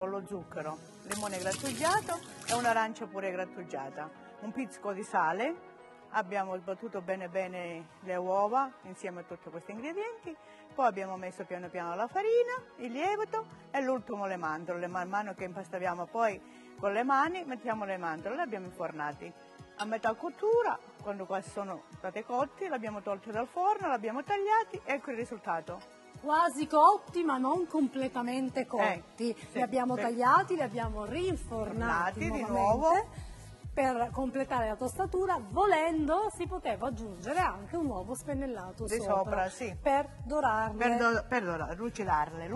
con lo zucchero, limone grattugiato e un'arancia pure grattugiata, un pizzico di sale. Abbiamo sbattuto bene bene le uova insieme a tutti questi ingredienti, poi abbiamo messo piano piano la farina, il lievito e l'ultimo le mandorle. Man mano che impastaviamo poi con le mani mettiamo le mandorle, le abbiamo infornati. A metà cottura, quando quasi sono state cotti, le abbiamo tolte dal forno, le abbiamo tagliati, ecco il risultato. Quasi cotti ma non completamente cotti. Sì, li abbiamo tagliati, li abbiamo rinfornati di nuovamente. Nuovo. Per completare la tostatura, volendo, si poteva aggiungere anche un uovo spennellato Di sopra, sì. per dorarle. Per lucidarle.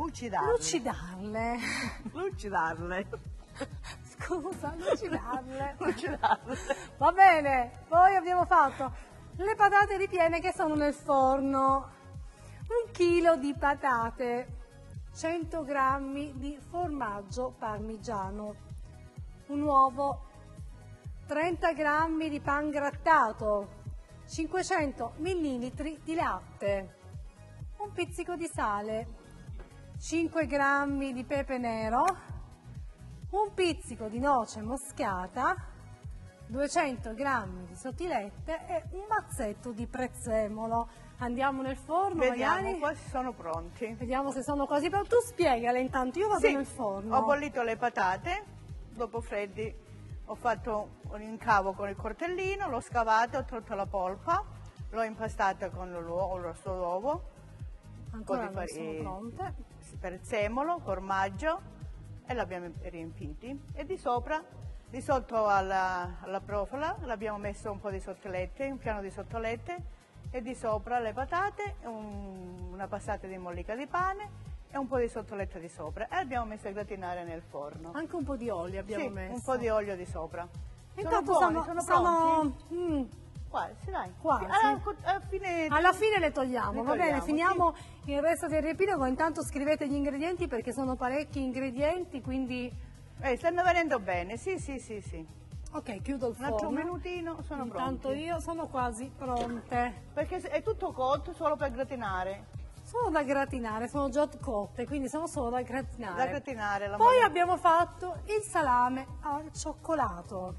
Scusa, lucidarle. Lucidarle. Va bene, poi abbiamo fatto le patate ripiene che sono nel forno. 1 chilo di patate, 100 grammi di formaggio parmigiano, un uovo, 30 grammi di pan grattato, 500 millilitri di latte, un pizzico di sale, 5 grammi di pepe nero, un pizzico di noce moscata, 200 grammi di sottilette e un mazzetto di prezzemolo. Andiamo nel forno, Vediamo, magari? quasi sono pronti. Vediamo se sono quasi pronti. Tu spiegale intanto, io vado nel forno. Ho bollito le patate, dopo freddi ho fatto un incavo con il coltellino, l'ho scavato, ho tolto la polpa, l'ho impastata con il suo uovo, ancora non sono pronte. Prezzemolo, formaggio e l'abbiamo riempiti. E di sotto alla profola l'abbiamo messo un po' di sottilette, un piano di sottilette e di sopra le patate, una passata di mollica di pane e un po' di sottoletta di sopra e abbiamo messo a gratinare nel forno. Anche un po' di olio abbiamo messo. Un po' di olio di sopra. Intanto sono pronti? Quasi, dai. Quasi. Alla fine le togliamo, va bene? Finiamo il resto del riepilogo. Intanto scrivete gli ingredienti perché sono parecchi ingredienti, quindi... stanno venendo bene, sì. Ok, chiudo il forno. Un altro minutino, sono pronti. Intanto io sono quasi pronte. Perché è tutto cotto solo per gratinare. Sono da gratinare, sono già cotte, quindi sono solo da gratinare. Da gratinare. Poi abbiamo fatto il salame al cioccolato.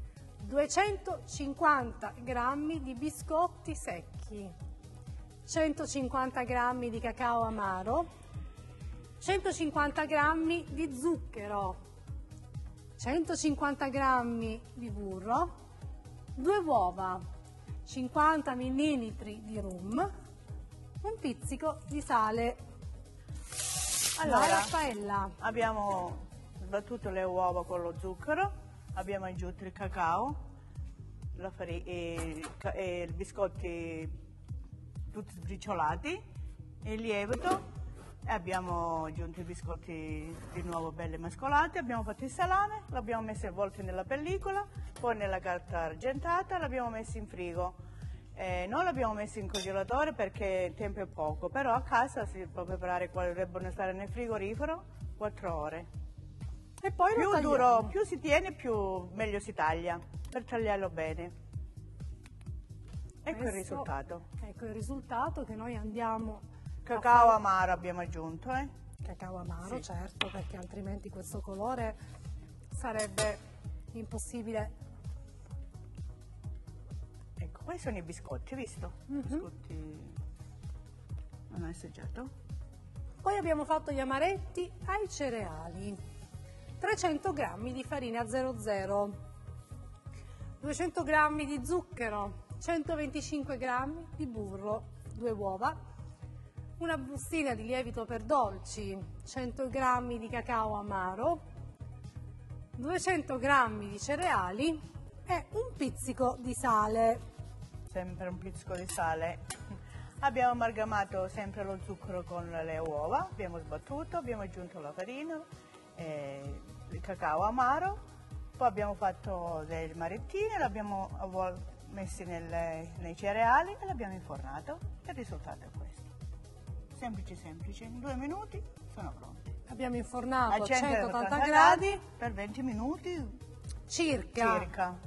250 grammi di biscotti secchi, 150 grammi di cacao amaro, 150 grammi di zucchero, 150 grammi di burro, 2 uova, 50 millilitri di rum, un pizzico di sale. Allora, Raffaella, abbiamo sbattuto le uova con lo zucchero, abbiamo aggiunto il cacao, la farina e i biscotti tutti sbriciolati, il lievito. E abbiamo aggiunto i biscotti di nuovo belli mescolati, abbiamo fatto il salame, l'abbiamo messo avvolto nella pellicola, poi nella carta argentata, l'abbiamo messo in frigo. Non l'abbiamo messo in congelatore perché il tempo è poco, però a casa si può preparare, dovrebbero stare nel frigorifero 4 ore. E poi Più si tiene, più meglio si taglia, per tagliarlo bene. Ecco il risultato. Ecco il risultato che noi andiamo... Cacao amaro abbiamo aggiunto, Cacao amaro, sì. Certo, perché altrimenti questo colore sarebbe impossibile. Ecco, questi sono i biscotti, visto? Biscotti... Non ho assaggiato. Poi abbiamo fatto gli amaretti ai cereali. 300 grammi di farina 00, 200 grammi di zucchero, 125 grammi di burro, 2 uova, una bustina di lievito per dolci, 100 grammi di cacao amaro, 200 grammi di cereali e un pizzico di sale. Sempre un pizzico di sale. Abbiamo amalgamato sempre lo zucchero con le uova, abbiamo sbattuto, abbiamo aggiunto la farina, il cacao amaro, poi abbiamo fatto dei marettini, l'abbiamo messi nei cereali e l'abbiamo infornato. Il risultato è questo. Semplice, in 2 minuti sono pronti. Abbiamo infornato a 180 gradi per 20 minuti circa.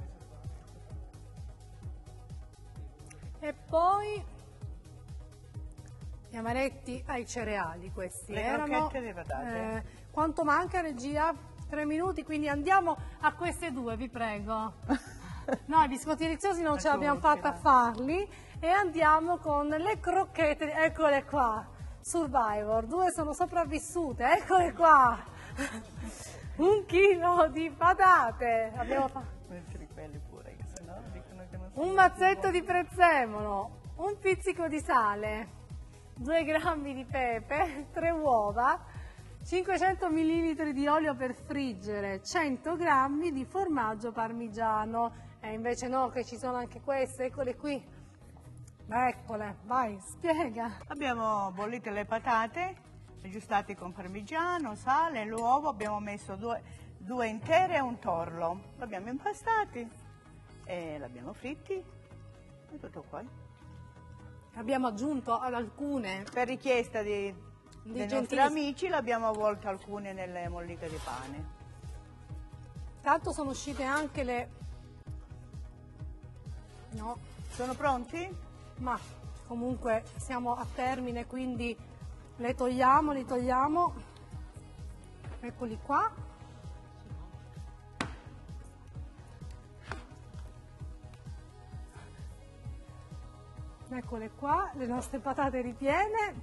E poi gli amaretti ai cereali, questi le erano crocchette di patate. Quanto manca, regia? 3 minuti, quindi andiamo a queste due, vi prego. No, i biscotti deliziosi non ce l'abbiamo fatta a farli e andiamo con le crocchette, eccole qua, Survivor, 2 sono sopravvissute, eccole qua. 1 chilo di patate, abbiamo fatto. Un mazzetto di prezzemolo, un pizzico di sale, 2 grammi di pepe, 3 uova, 500 ml di olio per friggere, 100 grammi di formaggio parmigiano. E invece no, che ci sono anche queste, eccole qui. Eccole, vai, spiega. Abbiamo bollito le patate, aggiustate con parmigiano, sale, l'uovo, abbiamo messo due intere e un torlo. L'abbiamo impastati e l'abbiamo fritti e tutto qua. Abbiamo aggiunto ad alcune. Per richiesta dei nostri amici l'abbiamo avvolto alcune nelle molliche di pane. Tanto sono uscite anche le... No. Sono pronti? Ma comunque siamo a termine, quindi li togliamo. Eccoli qua. Eccole qua, le nostre patate ripiene.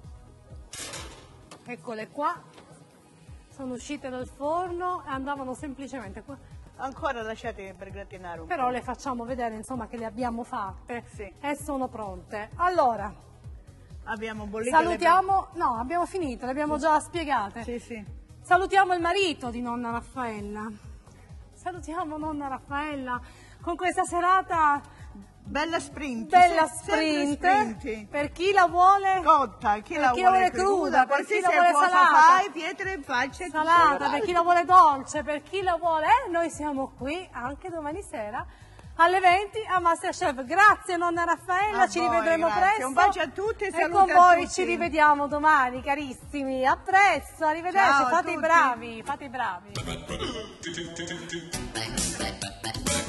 Eccole qua. Sono uscite dal forno e andavano semplicemente qua. Ancora lasciate per gratinare un po'. Però le facciamo vedere, insomma, che le abbiamo fatte, sì, e sono pronte. Allora, abbiamo bollito salutiamo, no, abbiamo finito, le abbiamo già spiegate. Sì, sì. Salutiamo il marito di nonna Raffaella. Salutiamo nonna Raffaella con questa serata bella sprint. Bella sprint. Per chi la vuole cotta, chi la vuole cruda, per chi la vuole salata, fai, pietre in faccia, salata, per chi la vuole dolce, per chi la vuole, noi siamo qui anche domani sera alle 20 a Masterchef. Grazie nonna Raffaella, ci rivedremo presto. Un bacio a tutti e con voi ci rivediamo domani, carissimi. A presto, arrivederci, fate i bravi, fate i bravi.